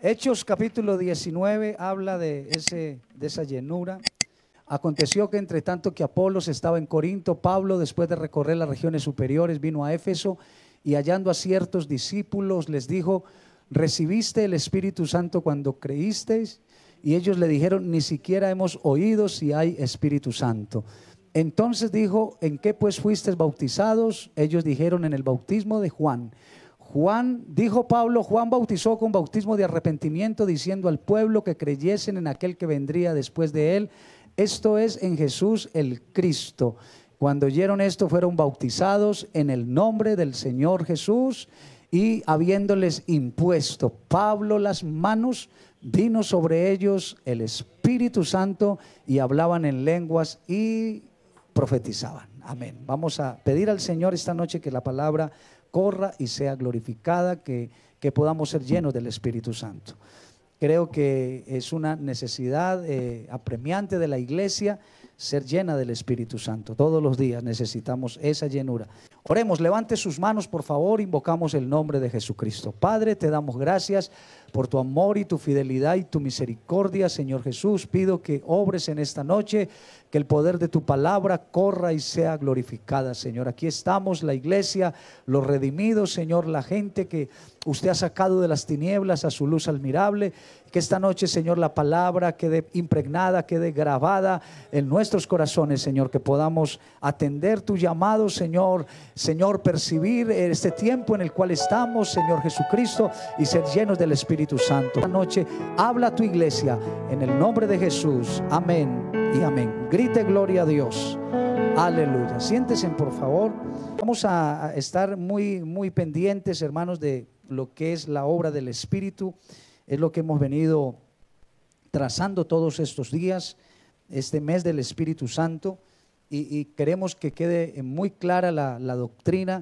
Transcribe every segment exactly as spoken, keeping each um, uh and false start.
Hechos capítulo diecinueve habla de, ese, de esa llenura. Aconteció que entre tanto que Apolos estaba en Corinto, Pablo, después de recorrer las regiones superiores, vino a Éfeso y hallando a ciertos discípulos les dijo: ¿recibiste el Espíritu Santo cuando creísteis? Y ellos le dijeron: ni siquiera hemos oído si hay Espíritu Santo. Entonces dijo: ¿en qué pues fuisteis bautizados? Ellos dijeron: en el bautismo de Juan. Juan, dijo Pablo, Juan bautizó con bautismo de arrepentimiento, diciendo al pueblo que creyesen en aquel que vendría después de él, esto es, en Jesús el Cristo. Cuando oyeron esto, fueron bautizados en el nombre del Señor Jesús, y habiéndoles impuesto Pablo las manos, vino sobre ellos el Espíritu Santo, y hablaban en lenguas y profetizaban. Amén. Vamos a pedir al Señor esta noche que la palabra corra y sea glorificada, que, que podamos ser llenos del Espíritu Santo. Creo que es una necesidad eh, apremiante de la iglesia ser llena del Espíritu Santo. Todos los días necesitamos esa llenura. Oremos, levante sus manos por favor, invocamos el nombre de Jesucristo. Padre, te damos gracias por tu amor y tu fidelidad y tu misericordia, Señor Jesús. Pido que obres en esta noche, que el poder de tu palabra corra y sea glorificada, Señor. Aquí estamos, la iglesia, los redimidos, Señor, la gente que usted ha sacado de las tinieblas a su luz admirable. Que esta noche, Señor, la palabra quede impregnada, quede grabada en nuestros corazones, Señor, que podamos atender tu llamado, Señor, Señor, percibir este tiempo en el cual estamos, Señor Jesucristo, y ser llenos del Espíritu Santo. Esta noche habla a tu iglesia en el nombre de Jesús. Amén y amén. Grite gloria a Dios. Aleluya. Siéntense, por favor. Vamos a estar muy, muy pendientes, hermanos, de lo que es la obra del Espíritu. Es lo que hemos venido trazando todos estos días, este mes del Espíritu Santo, y, y queremos que quede muy clara la, la doctrina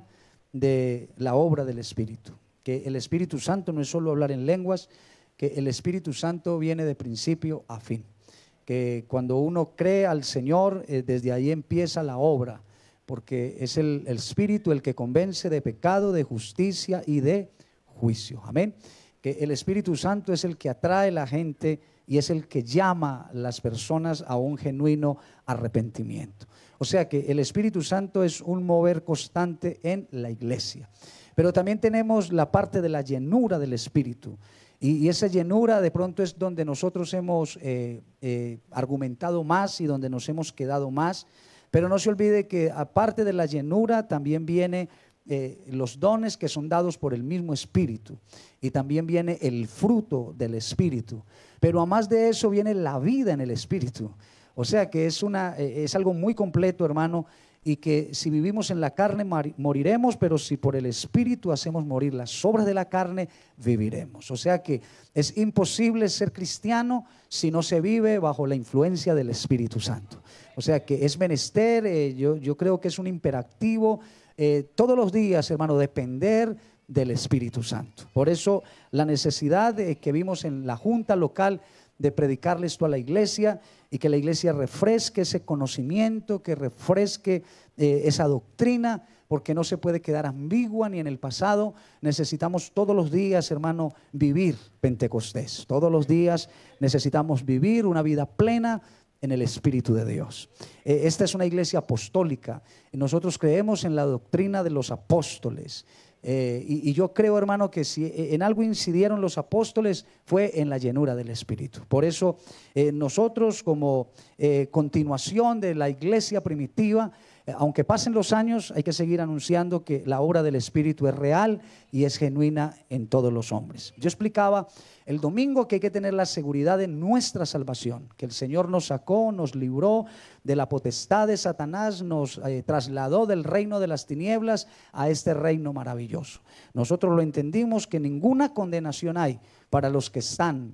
de la obra del Espíritu. Que el Espíritu Santo no es solo hablar en lenguas, que el Espíritu Santo viene de principio a fin. Que cuando uno cree al Señor, eh, desde ahí empieza la obra, porque es el, el Espíritu el que convence de pecado, de justicia y de juicio. Amén. Que el Espíritu Santo es el que atrae a la gente y es el que llama a las personas a un genuino arrepentimiento. O sea que el Espíritu Santo es un mover constante en la iglesia. Pero también tenemos la parte de la llenura del Espíritu. Y, y esa llenura de pronto es donde nosotros hemos eh, eh, argumentado más y donde nos hemos quedado más. Pero no se olvide que aparte de la llenura también viene Eh, los dones que son dados por el mismo Espíritu, y también viene el fruto del Espíritu, pero a más de eso viene la vida en el Espíritu. O sea que es, una, eh, es algo muy completo, hermano, y que si vivimos en la carne moriremos, pero si por el Espíritu hacemos morir las obras de la carne, viviremos. O sea que es imposible ser cristiano si no se vive bajo la influencia del Espíritu Santo. O sea que es menester, eh, yo, yo creo que es un imperativo Eh, todos los días, hermano, depender del Espíritu Santo. Por eso la necesidad de, que vimos en la junta local de predicarle esto a la iglesia, y que la iglesia refresque ese conocimiento, que refresque eh, esa doctrina, porque no se puede quedar ambigua ni en el pasado. Necesitamos todos los días, hermano, vivir Pentecostés. Todos los días necesitamos vivir una vida plena en el Espíritu de Dios. Eh, esta es una iglesia apostólica. Nosotros creemos en la doctrina de los apóstoles. Eh, y, y yo creo, hermano, que si en algo incidieron los apóstoles fue en la llenura del Espíritu. Por eso eh, nosotros, como eh, continuación de la iglesia primitiva, eh, aunque pasen los años, hay que seguir anunciando que la obra del Espíritu es real y es genuina en todos los hombres. Yo explicaba el domingo que hay que tener la seguridad de nuestra salvación, que el Señor nos sacó, nos libró de la potestad de Satanás, nos eh, trasladó del reino de las tinieblas a este reino maravilloso. Nosotros lo entendimos, que ninguna condenación hay para los que están.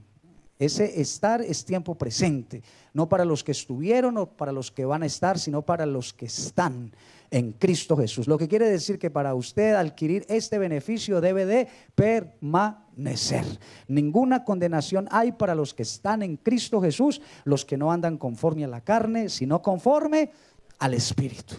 Ese estar es tiempo presente, no para los que estuvieron o para los que van a estar, sino para los que están en Cristo Jesús. Lo que quiere decir que para usted adquirir este beneficio debe de permanecer. Ninguna condenación hay para los que están en Cristo Jesús, los que no andan conforme a la carne, sino conforme al Espíritu.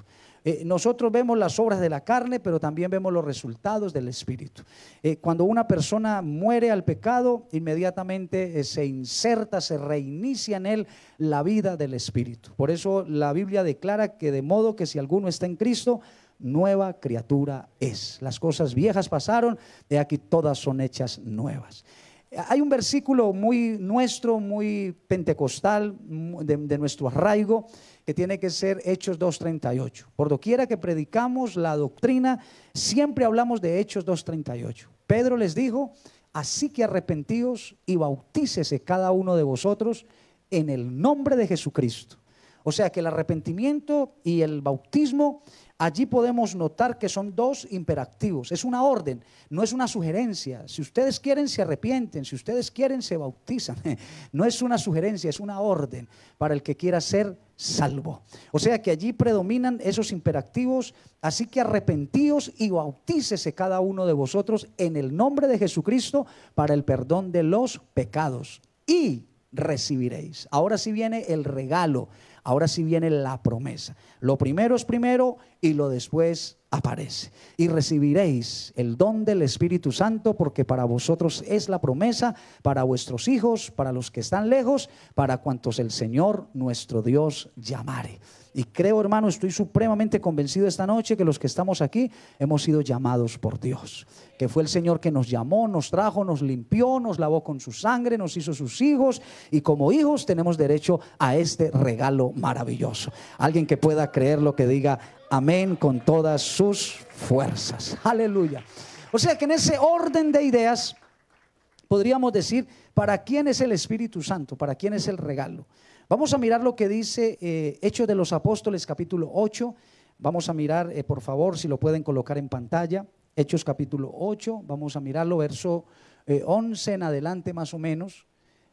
Eh, nosotros vemos las obras de la carne, pero también vemos los resultados del Espíritu. Eh, cuando una persona muere al pecado, inmediatamente eh, se inserta, se reinicia en él la vida del Espíritu. Por eso la Biblia declara que de modo que si alguno está en Cristo, nueva criatura es. Las cosas viejas pasaron, de aquí todas son hechas nuevas. Hay un versículo muy nuestro, muy pentecostal, de, de nuestro arraigo, que tiene que ser Hechos dos treinta y ocho. Por doquiera que predicamos la doctrina, siempre hablamos de Hechos dos treinta y ocho. Pedro les dijo: así que arrepentíos y bautícese cada uno de vosotros en el nombre de Jesucristo. O sea que el arrepentimiento y el bautismo, allí podemos notar que son dos imperativos, es una orden, no es una sugerencia. Si ustedes quieren, se arrepienten, si ustedes quieren, se bautizan. No es una sugerencia, es una orden para el que quiera ser salvo. O sea que allí predominan esos imperativos. Así que arrepentíos y bautícese cada uno de vosotros en el nombre de Jesucristo para el perdón de los pecados y recibiréis. Ahora sí viene el regalo. Ahora sí viene la promesa. Lo primero es primero y lo después aparece. Y recibiréis el don del Espíritu Santo, porque para vosotros es la promesa, para vuestros hijos, para los que están lejos, para cuantos el Señor nuestro Dios llamare. Y creo, hermano, estoy supremamente convencido esta noche que los que estamos aquí hemos sido llamados por Dios, que fue el Señor que nos llamó, nos trajo, nos limpió, nos lavó con su sangre, nos hizo sus hijos, y como hijos tenemos derecho a este regalo maravilloso. Alguien que pueda creer lo que diga amén con todas sus fuerzas. Aleluya. O sea que en ese orden de ideas podríamos decir, ¿para quién es el Espíritu Santo? ¿Para quién es el regalo? Vamos a mirar lo que dice eh, Hechos de los Apóstoles capítulo ocho. Vamos a mirar, eh, por favor, si lo pueden colocar en pantalla. Hechos capítulo ocho, vamos a mirarlo, verso eh, once en adelante más o menos.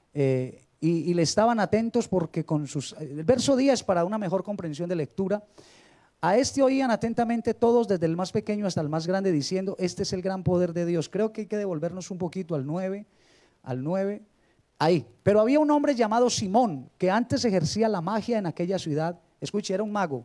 Eh, y, y le estaban atentos porque con sus... El verso diez para una mejor comprensión de lectura. A este oían atentamente todos, desde el más pequeño hasta el más grande, diciendo: este es el gran poder de Dios. Creo que hay que devolvernos un poquito al nueve, al nueve. Ahí, pero había un hombre llamado Simón, que antes ejercía la magia en aquella ciudad. Escuche, era un mago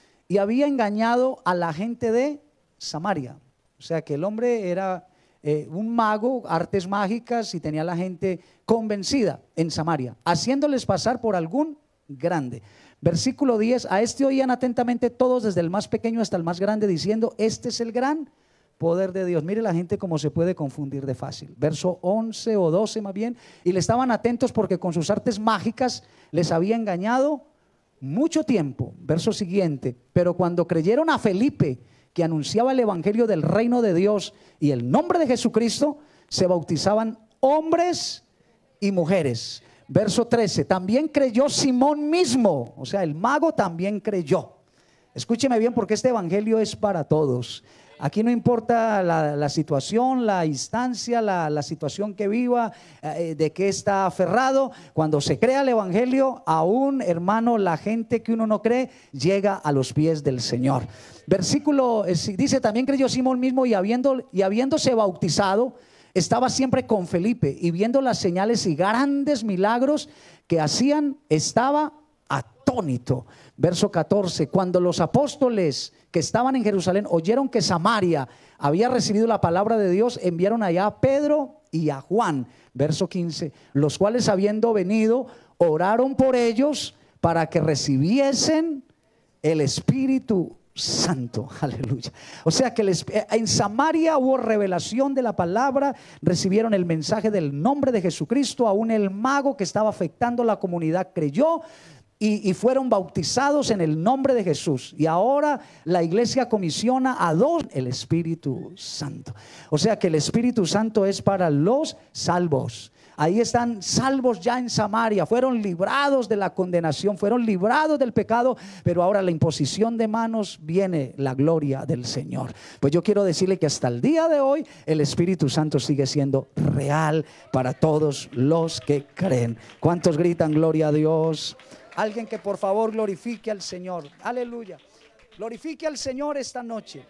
y había engañado a la gente de Samaria. O sea que el hombre era eh, un mago, artes mágicas, y tenía a la gente convencida en Samaria, haciéndoles pasar por algún grande. Versículo diez, a este oían atentamente todos, desde el más pequeño hasta el más grande, diciendo: este es el gran poder de Dios. Mire la gente cómo se puede confundir de fácil. Verso once o doce más bien. Y le estaban atentos porque con sus artes mágicas les había engañado mucho tiempo. Verso siguiente. Pero cuando creyeron a Felipe, que anunciaba el evangelio del reino de Dios y el nombre de Jesucristo, se bautizaban hombres y mujeres. Verso trece. También creyó Simón mismo. O sea, el mago también creyó. Escúcheme bien, porque este evangelio es para todos. Aquí no importa la, la situación, la instancia, la, la situación que viva, eh, de qué está aferrado. Cuando se crea el evangelio, aún, hermano, la gente que uno no cree llega a los pies del Señor. Versículo eh, dice: también creyó Simón mismo, y, habiendo, y habiéndose bautizado, estaba siempre con Felipe, y viendo las señales y grandes milagros que hacían, estaba atónito. Verso catorce, cuando los apóstoles que estaban en Jerusalén oyeron que Samaria había recibido la palabra de Dios, enviaron allá a Pedro y a Juan. Verso quince, los cuales, habiendo venido, oraron por ellos para que recibiesen el Espíritu Santo. Aleluya. O sea que les, en Samaria hubo revelación de la palabra, recibieron el mensaje del nombre de Jesucristo. Aún el mago que estaba afectando la comunidad creyó y, y fueron bautizados en el nombre de Jesús. Y ahora la iglesia comisiona a dos, el Espíritu Santo. O sea que el Espíritu Santo es para los salvos. Ahí están salvos ya en Samaria, fueron librados de la condenación, fueron librados del pecado, pero ahora la imposición de manos, viene la gloria del Señor. Pues yo quiero decirle que hasta el día de hoy el Espíritu Santo sigue siendo real para todos los que creen. ¿Cuántos gritan gloria a Dios? Alguien que por favor glorifique al Señor. Aleluya. Glorifique al Señor esta noche.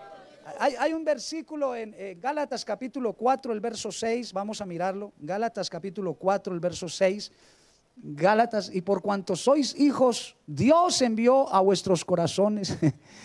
Hay, hay un versículo en eh, Gálatas capítulo cuatro, el verso seis, vamos a mirarlo. Gálatas capítulo cuatro, el verso seis. Gálatas, y por cuanto sois hijos, Dios envió a vuestros corazones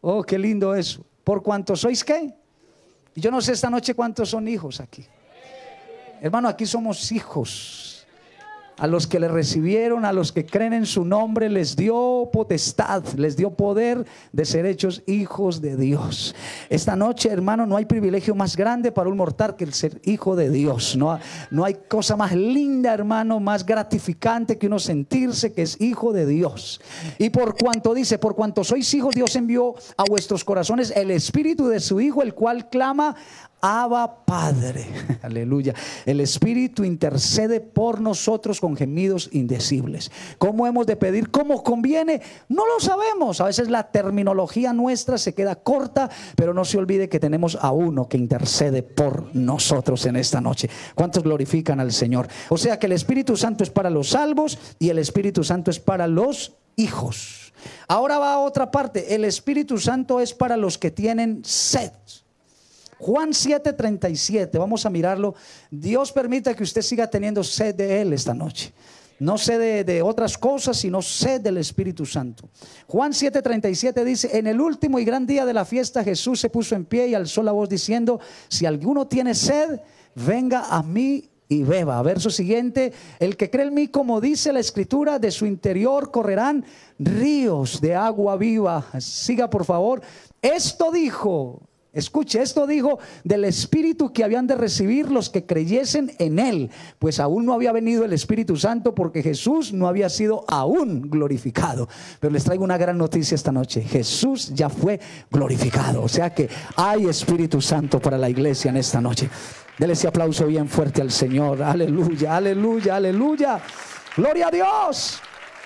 Oh, qué lindo eso. ¿Por cuánto sois qué? Y yo no sé esta noche cuántos son hijos aquí. Hermano, aquí somos hijos. A los que le recibieron, a los que creen en su nombre, les dio potestad, les dio poder de ser hechos hijos de Dios. Esta noche, hermano, no hay privilegio más grande para un mortal que el ser hijo de Dios. No, no hay cosa más linda, hermano, más gratificante que uno sentirse que es hijo de Dios. Y por cuanto dice, por cuanto sois hijos, Dios envió a vuestros corazones el espíritu de su Hijo, el cual clama: Abba, Padre. Aleluya. El Espíritu intercede por nosotros con gemidos indecibles. ¿Cómo hemos de pedir? ¿Cómo conviene? No lo sabemos. A veces la terminología nuestra se queda corta, pero no se olvide que tenemos a uno que intercede por nosotros en esta noche. ¿Cuántos glorifican al Señor? O sea que el Espíritu Santo es para los salvos y el Espíritu Santo es para los hijos. Ahora va a otra parte. El Espíritu Santo es para los que tienen sed. Juan siete treinta y siete, vamos a mirarlo. Dios permita que usted siga teniendo sed de Él esta noche. No sed de, de otras cosas, sino sed del Espíritu Santo. Juan siete treinta y siete dice: en el último y gran día de la fiesta, Jesús se puso en pie y alzó la voz diciendo: si alguno tiene sed, venga a mí y beba. Verso siguiente: el que cree en mí, como dice la Escritura, de su interior correrán ríos de agua viva. Siga por favor. Esto dijo, escuche, esto dijo del Espíritu que habían de recibir los que creyesen en Él, pues aún no había venido el Espíritu Santo, porque Jesús no había sido aún glorificado. Pero les traigo una gran noticia esta noche: Jesús ya fue glorificado. O sea que hay Espíritu Santo para la iglesia en esta noche. Dele ese aplauso bien fuerte al Señor. Aleluya, aleluya, aleluya. Gloria a Dios.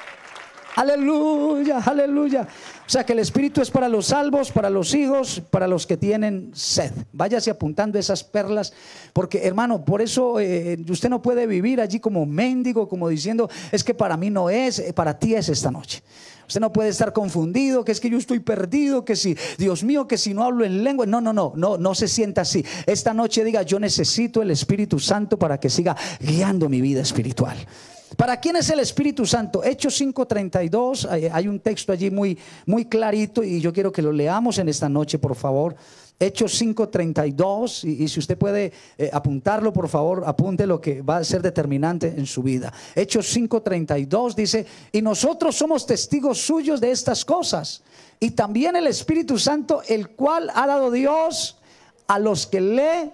Aleluya, aleluya. O sea que el Espíritu es para los salvos, para los hijos, para los que tienen sed. Váyase apuntando esas perlas, porque hermano, por eso eh, usted no puede vivir allí como mendigo, como diciendo: es que para mí no es, para ti es esta noche. Usted no puede estar confundido, que es que yo estoy perdido, que si, Dios mío, que si no hablo en lengua. No, no, no, no, no se sienta así. Esta noche diga: yo necesito el Espíritu Santo para que siga guiando mi vida espiritual. ¿Para quién es el Espíritu Santo? Hechos cinco treinta y dos, hay, hay un texto allí muy, muy clarito, y yo quiero que lo leamos en esta noche, por favor. Hechos cinco treinta y dos, y, y si usted puede eh, apuntarlo, por favor, apunte lo que va a ser determinante en su vida. Hechos cinco treinta y dos dice: y nosotros somos testigos suyos de estas cosas, y también el Espíritu Santo, el cual ha dado Dios a los que le,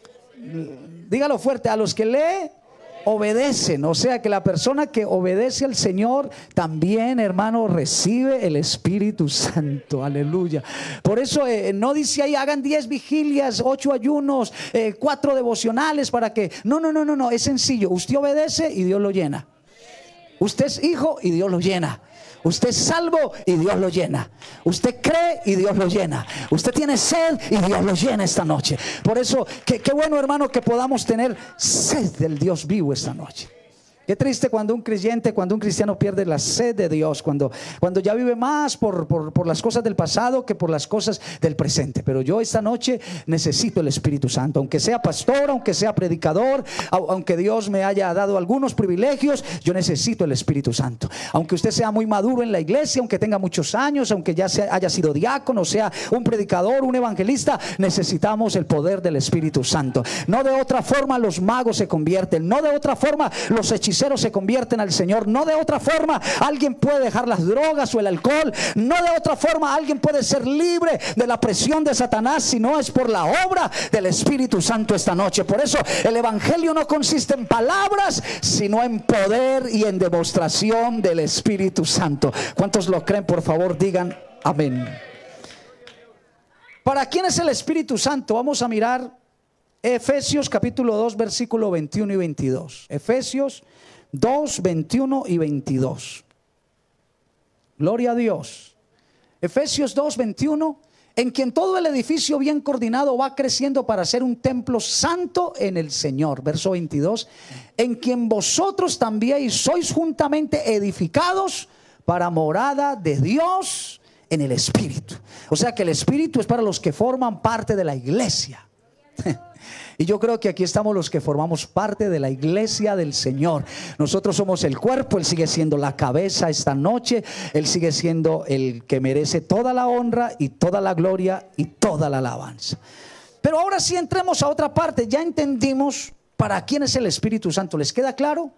dígalo fuerte, a los que le obedecen. O sea que la persona que obedece al Señor también, hermano, recibe el Espíritu Santo. Aleluya. Por eso eh, no dice ahí: hagan diez vigilias, ocho ayunos, eh, cuatro devocionales para que... No, no, no, no, no, es sencillo. Usted obedece y Dios lo llena. Usted es hijo y Dios lo llena. Usted es salvo y Dios lo llena. Usted cree y Dios lo llena. Usted tiene sed y Dios lo llena esta noche. Por eso, qué, qué bueno, hermano, que podamos tener sed del Dios vivo esta noche. Qué triste cuando un creyente, cuando un cristiano pierde la sed de Dios, cuando, cuando ya vive más por, por, por las cosas del pasado que por las cosas del presente. Pero yo esta noche necesito el Espíritu Santo, aunque sea pastor, aunque sea predicador, aunque Dios me haya dado algunos privilegios, yo necesito el Espíritu Santo. Aunque usted sea muy maduro en la iglesia, aunque tenga muchos años, aunque ya sea, haya sido diácono, sea un predicador, un evangelista, necesitamos el poder del Espíritu Santo. No de otra forma los magos se convierten, no de otra forma los hechiceros se convierten al Señor, no de otra forma alguien puede dejar las drogas o el alcohol, no de otra forma alguien puede ser libre de la presión de Satanás, si no es por la obra del Espíritu Santo esta noche. Por eso el evangelio no consiste en palabras, sino en poder y en demostración del Espíritu Santo. ¿Cuántos lo creen? Por favor, digan amén. ¿Para quién es el Espíritu Santo? Vamos a mirar Efesios capítulo dos, versículo veintiuno y veintidós. Efesios dos, veintiuno y veintidós. Gloria a Dios. Efesios dos, veintiuno: en quien todo el edificio bien coordinado va creciendo para ser un templo santo en el Señor. Verso veintidós: en quien vosotros también sois juntamente edificados para morada de Dios en el Espíritu. O sea que el Espíritu es para los que forman parte de la iglesia. Y yo creo que aquí estamos los que formamos parte de la iglesia del Señor. Nosotros somos el cuerpo, Él sigue siendo la cabeza esta noche. Él sigue siendo el que merece toda la honra y toda la gloria y toda la alabanza. Pero ahora sí entremos a otra parte. Ya entendimos para quién es el Espíritu Santo. ¿Les queda claro?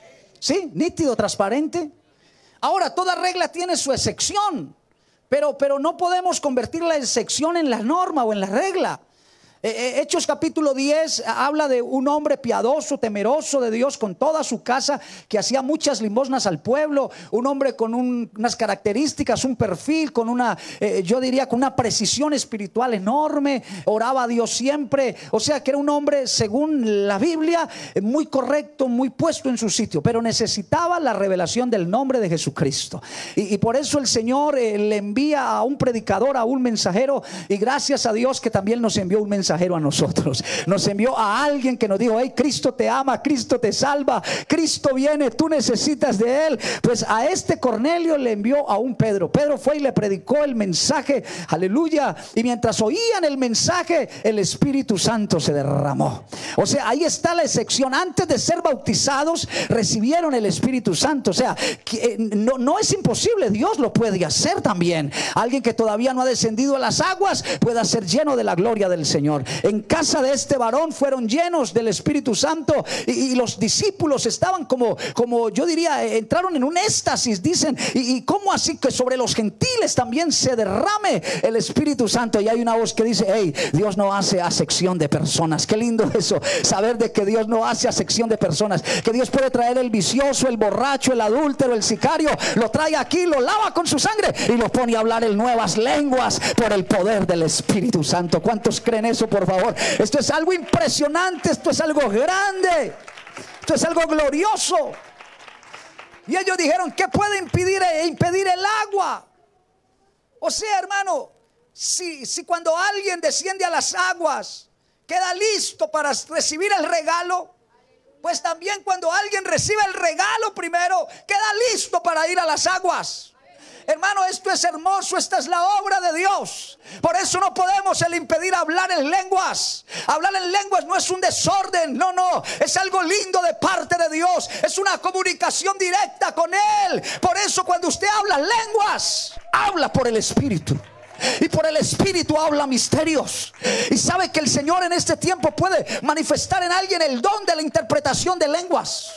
¿Sí? Nítido, transparente. Ahora, toda regla tiene su excepción, pero, pero no podemos convertir la excepción en la norma o en la regla. Eh, Hechos capítulo diez habla de un hombre piadoso, temeroso de Dios con toda su casa, que hacía muchas limosnas al pueblo. Un hombre con un, unas características, un perfil, con una, eh, yo diría con una precisión espiritual enorme. Oraba a Dios siempre. O sea que era un hombre, según la Biblia, muy correcto, muy puesto en su sitio, pero necesitaba la revelación del nombre de Jesucristo. Y, y por eso el Señor eh, le envía a un predicador, a un mensajero. Y gracias a Dios que también nos envió un mensajero a nosotros. Nos envió a alguien que nos dijo: hey, Cristo te ama, Cristo te salva, Cristo viene, tú necesitas de Él. Pues a este Cornelio le envió a un Pedro. Pedro fue y le predicó el mensaje, aleluya. Y mientras oían el mensaje, el Espíritu Santo se derramó. O sea, ahí está la excepción. Antes de ser bautizados, recibieron el Espíritu Santo. O sea, que no, no es imposible, Dios lo puede hacer también. Alguien que todavía no ha descendido a las aguas puede ser lleno de la gloria del Señor. En casa de este varón fueron llenos del Espíritu Santo, y, y los discípulos estaban como, como yo diría, entraron en un éxtasis. Dicen: y, y cómo así que sobre los gentiles también se derrame el Espíritu Santo. Y hay una voz que dice: hey, Dios no hace acepción de personas. Qué lindo eso, saber de que Dios no hace acepción de personas, que Dios puede traer el vicioso, el borracho, el adúltero, el sicario, lo trae aquí, lo lava con su sangre y lo pone a hablar en nuevas lenguas por el poder del Espíritu Santo. ¿Cuántos creen eso? Por favor, esto es algo impresionante, esto es algo grande, esto es algo glorioso. Y ellos dijeron: ¿qué puede impedir, impedir el agua? O sea, hermano, si, si cuando alguien desciende a las aguas queda listo para recibir el regalo, pues también cuando alguien recibe el regalo primero, queda listo para ir a las aguas. Hermano, esto es hermoso, esta es la obra de Dios. Por eso no podemos el impedir hablar en lenguas. Hablar en lenguas no es un desorden, no, no, es algo lindo de parte de Dios. Es una comunicación directa con Él. Por eso cuando usted habla lenguas, habla por el Espíritu. Y por el Espíritu habla misterios. Y sabe que el Señor en este tiempo puede manifestar en alguien el don de la interpretación de lenguas.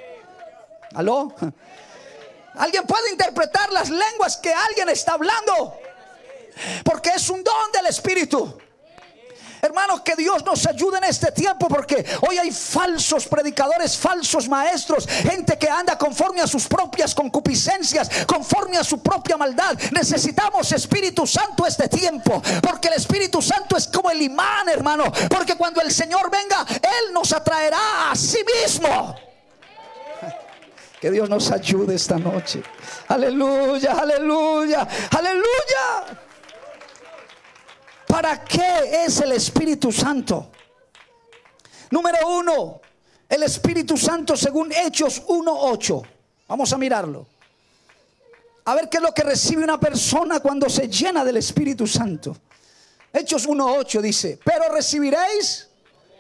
¿Aló? Alguien puede interpretar las lenguas que alguien está hablando, porque es un don del Espíritu. Hermanos, que Dios nos ayude en este tiempo, porque hoy hay falsos predicadores, falsos maestros, gente que anda conforme a sus propias concupiscencias, conforme a su propia maldad. Necesitamos Espíritu Santo este tiempo, porque el Espíritu Santo es como el imán, hermano, porque cuando el Señor venga, Él nos atraerá a sí mismo. Que Dios nos ayude esta noche. Aleluya, aleluya, aleluya. ¿Para qué es el Espíritu Santo? Número uno, el Espíritu Santo según Hechos uno ocho. Vamos a mirarlo. A ver qué es lo que recibe una persona cuando se llena del Espíritu Santo. Hechos uno ocho dice: pero recibiréis,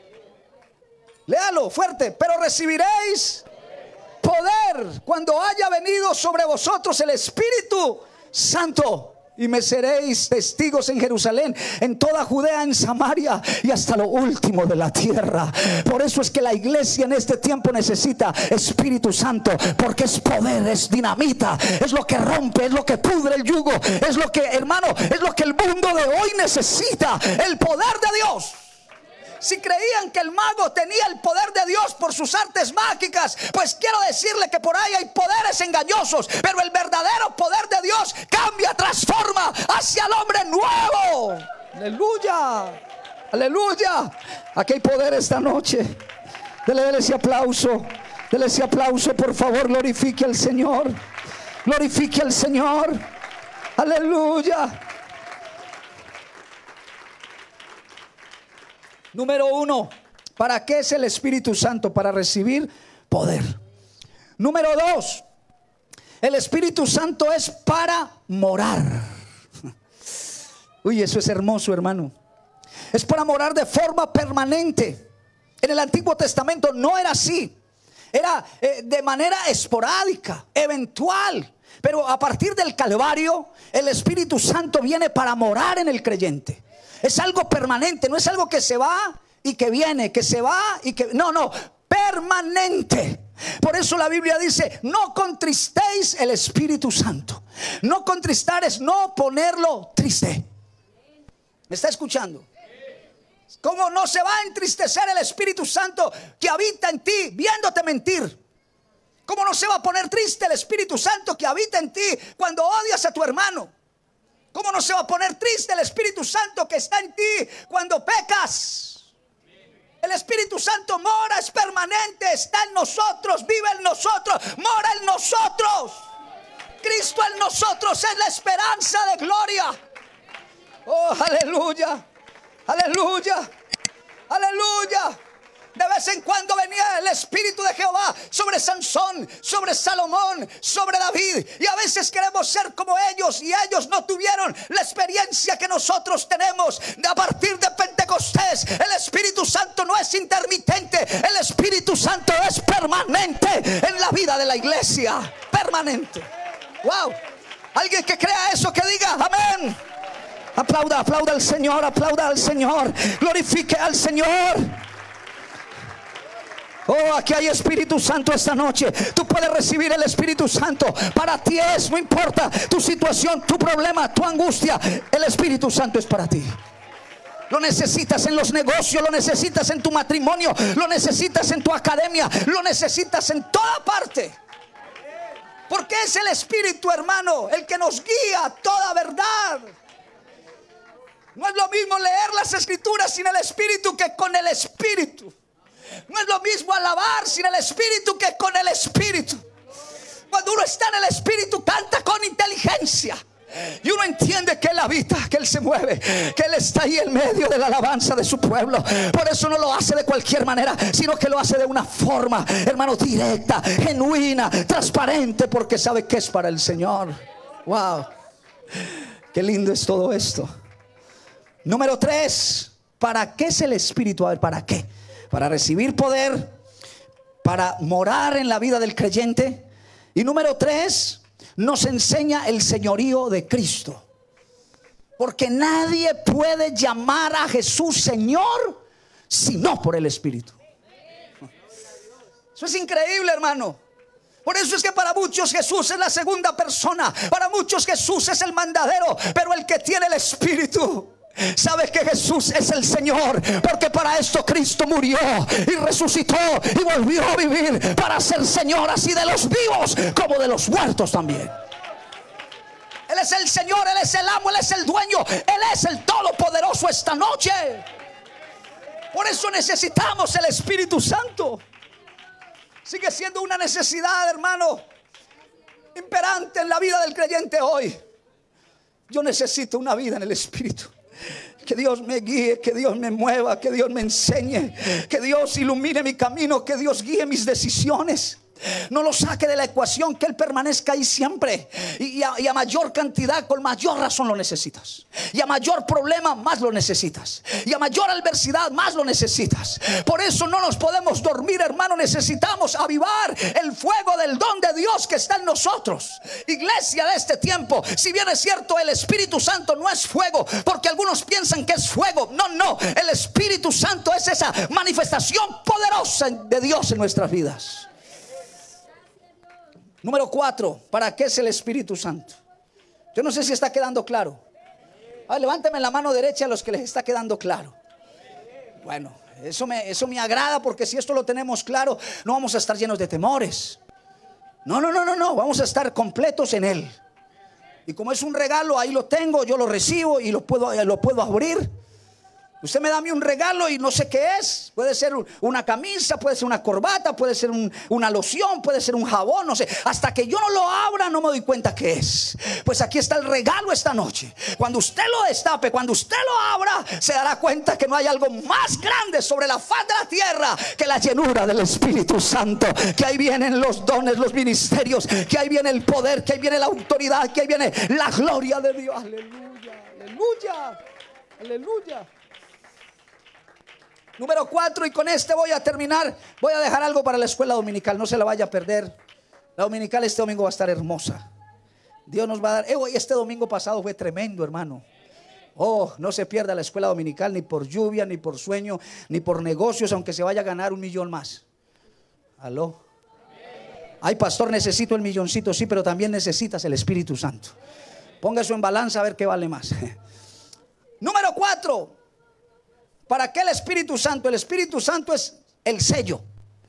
léalo fuerte, pero recibiréis poder cuando haya venido sobre vosotros el Espíritu Santo, y me seréis testigos en Jerusalén, en toda Judea, en Samaria y hasta lo último de la tierra. Por eso es que la iglesia en este tiempo necesita Espíritu Santo, porque es poder, es dinamita, es lo que rompe, es lo que pudre el yugo, es lo que, hermano, es lo que el mundo de hoy necesita, el poder de Dios. Si creían que el mago tenía el poder de Dios por sus artes mágicas, pues quiero decirle que por ahí hay poderes engañosos, pero el verdadero poder de Dios cambia, transforma hacia el hombre nuevo. Aleluya, aleluya. Aquí hay poder esta noche. Dele, dele ese aplauso, dele ese aplauso, por favor. Glorifique al Señor, glorifique al Señor. Aleluya. Número uno, ¿para qué es el Espíritu Santo? Para recibir poder. Número dos, el Espíritu Santo es para morar. Uy, eso es hermoso, hermano. Es para morar de forma permanente. En el Antiguo Testamento no era así. Era eh, de manera esporádica, eventual. Pero a partir del Calvario, el Espíritu Santo viene para morar en el creyente. Es algo permanente, no es algo que se va y que viene, que se va y que... No, no, permanente. Por eso la Biblia dice: no contristéis el Espíritu Santo. No contristar es no ponerlo triste. ¿Me está escuchando? ¿Cómo no se va a entristecer el Espíritu Santo que habita en ti viéndote mentir? ¿Cómo no se va a poner triste el Espíritu Santo que habita en ti cuando odias a tu hermano? ¿Cómo no se va a poner triste el Espíritu Santo que está en ti cuando pecas? El Espíritu Santo mora, es permanente, está en nosotros, vive en nosotros, mora en nosotros. Cristo en nosotros es la esperanza de gloria. Oh, aleluya, aleluya, aleluya. De vez en cuando venía el Espíritu de Jehová sobre Sansón, sobre Salomón, sobre David. Y a veces queremos ser como ellos, y ellos no tuvieron la experiencia que nosotros tenemos. A partir de Pentecostés, el Espíritu Santo no es intermitente. El Espíritu Santo es permanente en la vida de la iglesia. Permanente. Wow. Alguien que crea eso, que diga amén. Aplauda, aplauda al Señor, aplauda al Señor. Glorifique al Señor. Oh, aquí hay Espíritu Santo esta noche. Tú puedes recibir el Espíritu Santo. Para ti es, no importa tu situación, tu problema, tu angustia. El Espíritu Santo es para ti. Lo necesitas en los negocios, lo necesitas en tu matrimonio, lo necesitas en tu academia, lo necesitas en toda parte. Porque es el Espíritu, hermano, el que nos guía a toda verdad. No es lo mismo leer las Escrituras sin el Espíritu que con el Espíritu. No es lo mismo alabar sin el Espíritu que con el Espíritu. Cuando uno está en el Espíritu, canta con inteligencia. Y uno entiende que Él habita, que Él se mueve, que Él está ahí en medio de la alabanza de su pueblo. Por eso no lo hace de cualquier manera, sino que lo hace de una forma, hermano, directa, genuina, transparente, porque sabe que es para el Señor. Wow, qué lindo es todo esto. Número tres, ¿para qué es el Espíritu? A ver, ¿para qué? Para recibir poder, para morar en la vida del creyente. Y número tres, nos enseña el señorío de Cristo. Porque nadie puede llamar a Jesús Señor sino por el Espíritu. Eso es increíble, hermano. Por eso es que para muchos Jesús es la segunda persona. Para muchos Jesús es el mandadero. Pero el que tiene el Espíritu sabe que Jesús es el Señor, porque para esto Cristo murió y resucitó y volvió a vivir para ser Señor, así de los vivos como de los muertos también. Él es el Señor, Él es el amo, Él es el dueño, Él es el todopoderoso esta noche. Por eso necesitamos el Espíritu Santo. Sigue siendo una necesidad, hermano, imperante en la vida del creyente hoy. Yo necesito una vida en el Espíritu. Que Dios me guíe, que Dios me mueva, que Dios me enseñe, que Dios ilumine mi camino, que Dios guíe mis decisiones. No lo saque de la ecuación, que Él permanezca ahí siempre. Y a, y a mayor cantidad, con mayor razón lo necesitas. Y a mayor problema, más lo necesitas. Y a mayor adversidad, más lo necesitas. Por eso no nos podemos dormir, hermano. Necesitamos avivar el fuego del don de Dios que está en nosotros. Iglesia de este tiempo, si bien es cierto, el Espíritu Santo no es fuego, porque algunos piensan que es fuego. No, no, el Espíritu Santo es esa manifestación poderosa de Dios en nuestras vidas. Número cuatro, ¿para qué es el Espíritu Santo? Yo no sé si está quedando claro. Ver, levántame la mano derecha a los que les está quedando claro. Bueno, eso me, eso me agrada, porque si esto lo tenemos claro, no vamos a estar llenos de temores. No, no, no, no, no, vamos a estar completos en Él. Y como es un regalo, ahí lo tengo, yo lo recibo y lo puedo, lo puedo abrir. Usted me da a mí un regalo y no sé qué es. Puede ser una camisa, puede ser una corbata, puede ser un, una loción, puede ser un jabón, no sé. Hasta que yo no lo abra no me doy cuenta qué es. Pues aquí está el regalo esta noche. Cuando usted lo destape, cuando usted lo abra, se dará cuenta que no hay algo más grande sobre la faz de la tierra que la llenura del Espíritu Santo. Que ahí vienen los dones, los ministerios, que ahí viene el poder, que ahí viene la autoridad, que ahí viene la gloria de Dios. Aleluya, aleluya, aleluya. Número cuatro, y con este voy a terminar. Voy a dejar algo para la escuela dominical, no se la vaya a perder. La dominical este domingo va a estar hermosa. Dios nos va a dar. Eh, este domingo pasado fue tremendo, hermano. Oh, no se pierda la escuela dominical, ni por lluvia, ni por sueño, ni por negocios, aunque se vaya a ganar un millón más. Aló. Ay, pastor, necesito el milloncito, sí, pero también necesitas el Espíritu Santo. Ponga eso en balanza a ver qué vale más. Número cuatro. ¿Para qué el Espíritu Santo? El Espíritu Santo es el sello.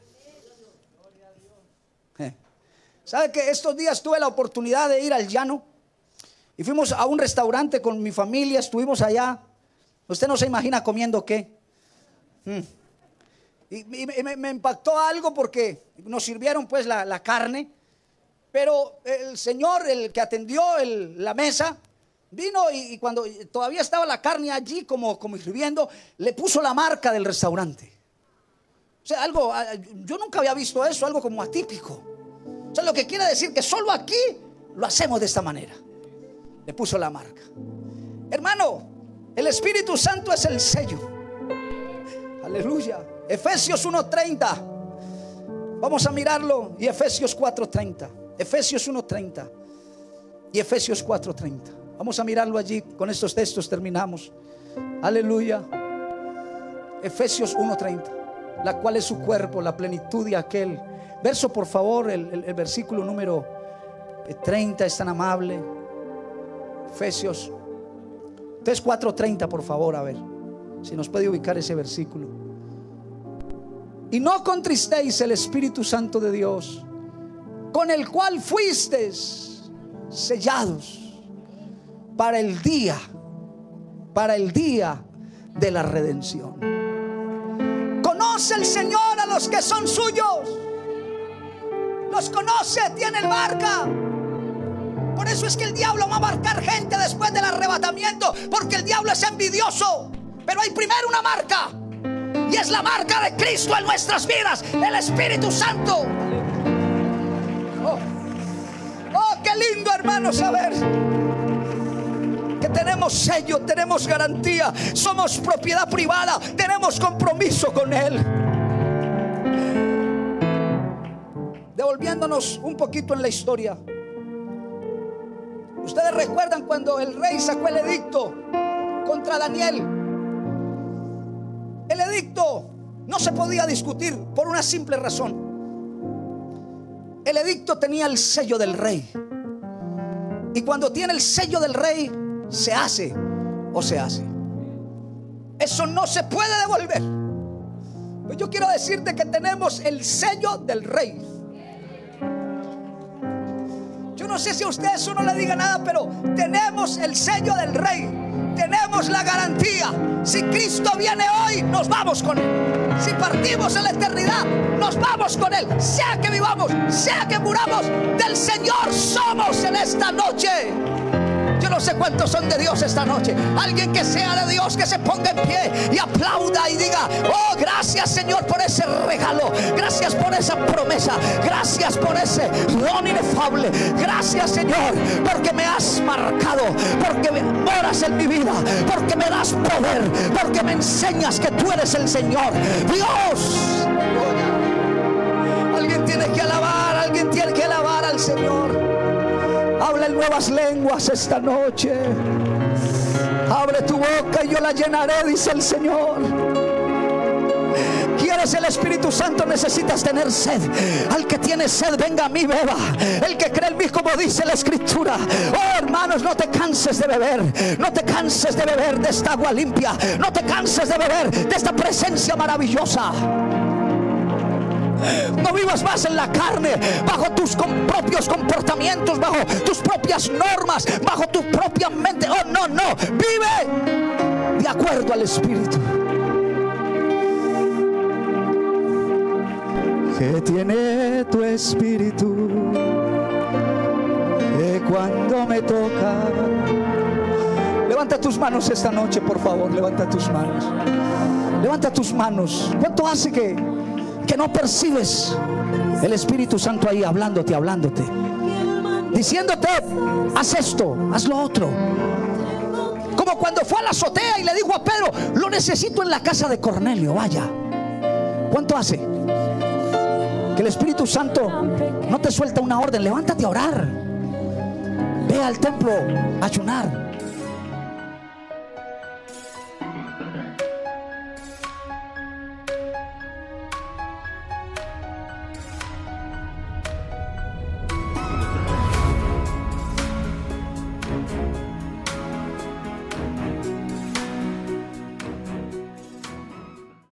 ¿Sabe que estos días tuve la oportunidad de ir al llano? Y fuimos a un restaurante con mi familia, estuvimos allá. Usted no se imagina comiendo qué. Mm. Y, y me, me impactó algo porque nos sirvieron pues la, la carne. Pero el señor, el que atendió el, la mesa, vino y, y cuando todavía estaba la carne allí como, como hirviendo, le puso la marca del restaurante. O sea, algo, yo nunca había visto eso, algo como atípico. O sea, lo que quiere decir que solo aquí lo hacemos de esta manera. Le puso la marca. Hermano, el Espíritu Santo es el sello. Aleluya. Efesios uno treinta. Vamos a mirarlo. Y Efesios cuatro treinta. Efesios uno treinta y Efesios cuatro treinta. Vamos a mirarlo allí. Con estos textos terminamos. Aleluya. Efesios uno treinta. La cual es su cuerpo, la plenitud de aquel. Verso, por favor, el, el, el versículo número treinta es tan amable. Efesios tres, cuatro, treinta, por favor, a ver si nos puede ubicar ese versículo. Y no contristéis el Espíritu Santo de Dios, con el cual fuisteis sellados para el día, para el día de la redención. Conoce el Señor a los que son suyos. Los conoce, tiene el marca. Por eso es que el diablo va a marcar gente después del arrebatamiento, porque el diablo es envidioso. Pero hay primero una marca, y es la marca de Cristo en nuestras vidas, el Espíritu Santo. Oh, oh, qué lindo, hermano, saber que tenemos sello, tenemos garantía, somos propiedad privada, tenemos compromiso con Él. Devolviéndonos un poquito en la historia. Ustedes recuerdan cuando el rey sacó el edicto contra Daniel. El edicto no se podía discutir por una simple razón. El edicto tenía el sello del rey. Y cuando tiene el sello del rey, se hace o se hace. Eso no se puede devolver. Pues yo quiero decirte que tenemos el sello del rey. Yo no sé si a usted eso no le diga nada, pero tenemos el sello del rey. Tenemos la garantía. Si Cristo viene hoy, nos vamos con Él. Si partimos en la eternidad, nos vamos con Él. Sea que vivamos, sea que muramos, del Señor somos en esta noche. Yo no sé cuántos son de Dios esta noche. Alguien que sea de Dios, que se ponga en pie y aplauda y diga: oh, gracias, Señor, por ese regalo. Gracias por esa promesa. Gracias por ese don inefable. Gracias, Señor, porque me has marcado, porque me moras en mi vida, porque me das poder, porque me enseñas que tú eres el Señor Dios. Alguien tiene que alabar, alguien tiene que alabar al Señor. Habla en nuevas lenguas esta noche. Abre tu boca y yo la llenaré, dice el Señor. ¿Quieres el Espíritu Santo? Necesitas tener sed. Al que tiene sed, venga a mí, beba. El que cree en mí, como dice la Escritura. Oh, hermanos, no te canses de beber. No te canses de beber de esta agua limpia. No te canses de beber de esta presencia maravillosa. No vivas más en la carne, bajo tus com- propios comportamientos, bajo tus propias normas, bajo tu propia mente. Oh, no, no. Vive de acuerdo al Espíritu. Que tiene tu Espíritu, que cuando me toca. Levanta tus manos esta noche, por favor. Levanta tus manos. Levanta tus manos. ¿Cuánto hace que que no percibes el Espíritu Santo ahí hablándote, hablándote, diciéndote: haz esto, haz lo otro? como cuando fue a la azotea y le dijo a Pedro: lo necesito en la casa de Cornelio, vaya. ¿Cuánto hace que el Espíritu Santo no te suelta una orden? Levántate a orar, ve al templo a ayunar.